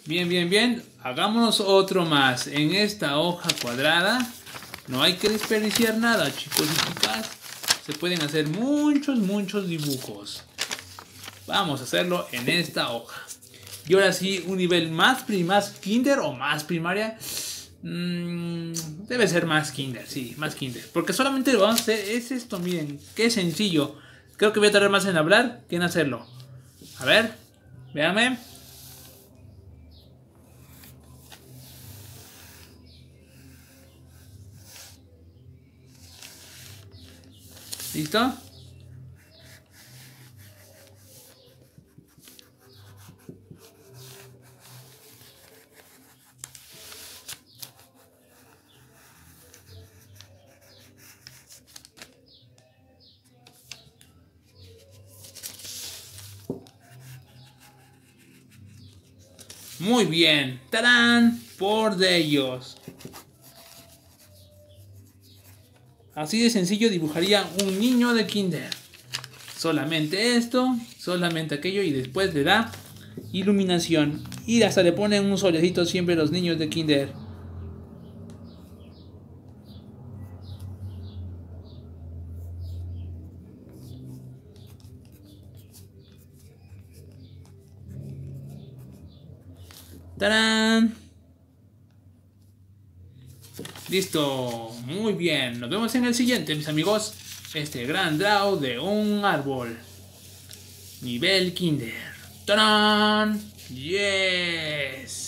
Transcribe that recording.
Bien, bien, bien. Hagámonos otro más. En esta hoja cuadrada no hay que desperdiciar nada, chicos y chicas. Se pueden hacer muchos dibujos. Vamos a hacerlo en esta hoja. Y ahora sí, un nivel más kinder o más primaria. Debe ser más kinder, sí, más kinder. Porque solamente lo vamos a hacer es esto, miren, qué sencillo. Creo que voy a tardar más en hablar que en hacerlo. A ver, véame. ¿Listo? Muy bien. ¡Tarán! Por de ellos. Así de sencillo dibujaría un niño de kinder. Solamente esto, solamente aquello y después le da iluminación. Y hasta le ponen un solecito siempre a los niños de kinder. ¡Tarán! Listo, muy bien. Nos vemos en el siguiente, mis amigos. Este gran draw de un árbol. Nivel kinder. ¡Tarán! ¡Yes!